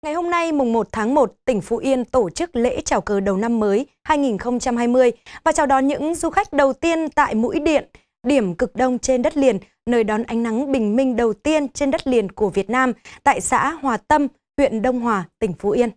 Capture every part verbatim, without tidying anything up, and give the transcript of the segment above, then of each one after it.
Ngày hôm nay, mùng một tháng một, tỉnh Phú Yên tổ chức lễ chào cờ đầu năm mới hai nghìn không trăm hai mươi và chào đón những du khách đầu tiên tại Mũi Điện, điểm cực đông trên đất liền, nơi đón ánh nắng bình minh đầu tiên trên đất liền của Việt Nam, tại xã Hòa Tâm, huyện Đông Hòa, tỉnh Phú Yên.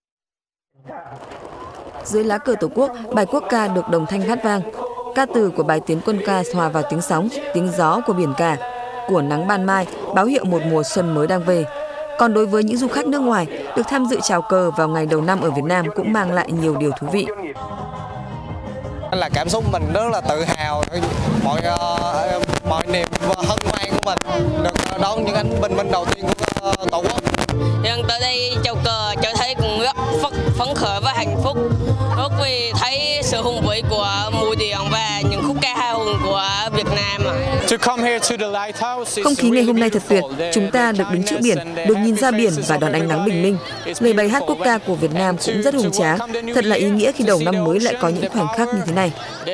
Dưới lá cờ Tổ quốc, bài quốc ca được đồng thanh hát vang. Ca từ của bài tiến quân ca hòa vào tiếng sóng, tiếng gió của biển cả, của nắng ban mai, báo hiệu một mùa xuân mới đang về. Còn đối với những du khách nước ngoài, được tham dự chào cờ vào ngày đầu năm ở Việt Nam cũng mang lại nhiều điều thú vị. Là cảm xúc mình rất là tự hào, mọi uh, mọi niềm hân hoan của mình được đón những ánh bình minh đầu tiên của uh, Tổ quốc. Hiện tới đây chào cờ cho thấy cũng rất phấn khởi và hạnh phúc, rất vì thấy sự hùng vĩ của Mũi Điện và những khúc ca hào hùng của Việt Nam. Không khí ngày hôm nay thật tuyệt, chúng ta được đứng trước biển, được nhìn ra biển và đón ánh nắng bình minh. Lời bài hát quốc ca của Việt Nam cũng rất hùng tráng, thật là ý nghĩa khi đầu năm mới lại có những khoảnh khắc như thế này.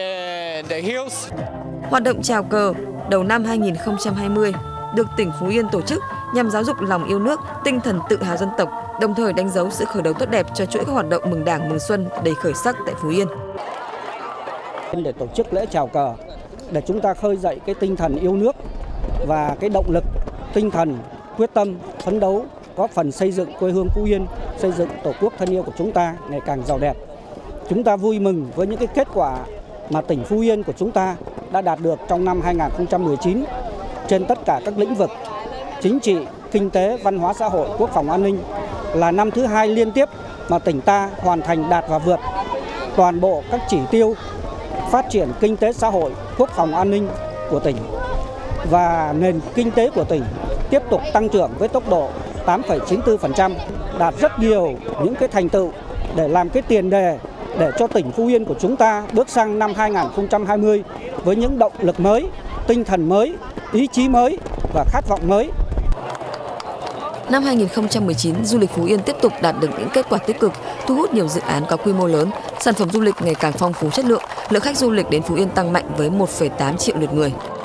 Hoạt động chào cờ đầu năm hai nghìn không trăm hai mươi được tỉnh Phú Yên tổ chức nhằm giáo dục lòng yêu nước, tinh thần tự hào dân tộc, đồng thời đánh dấu sự khởi đầu tốt đẹp cho chuỗi các hoạt động mừng Đảng mừng Xuân đầy khởi sắc tại Phú Yên. Để tổ chức lễ chào cờ, để chúng ta khơi dậy cái tinh thần yêu nước và cái động lực, tinh thần quyết tâm phấn đấu, góp phần xây dựng quê hương Phú Yên, xây dựng Tổ quốc thân yêu của chúng ta ngày càng giàu đẹp. Chúng ta vui mừng với những cái kết quả mà tỉnh Phú Yên của chúng ta đã đạt được trong năm hai nghìn không trăm mười chín trên tất cả các lĩnh vực chính trị, kinh tế, văn hóa xã hội, quốc phòng an ninh, là năm thứ hai liên tiếp mà tỉnh ta hoàn thành đạt và vượt toàn bộ các chỉ tiêu phát triển kinh tế xã hội, quốc phòng an ninh của tỉnh, và nền kinh tế của tỉnh tiếp tục tăng trưởng với tốc độ tám phẩy chín mươi tư phần trăm, đạt rất nhiều những cái thành tựu để làm cái tiền đề để cho tỉnh Phú Yên của chúng ta bước sang năm hai nghìn không trăm hai mươi với những động lực mới, tinh thần mới, ý chí mới và khát vọng mới. Năm hai nghìn không trăm mười chín, du lịch Phú Yên tiếp tục đạt được những kết quả tích cực, thu hút nhiều dự án có quy mô lớn, sản phẩm du lịch ngày càng phong phú chất lượng, lượng khách du lịch đến Phú Yên tăng mạnh với một phẩy tám triệu lượt người.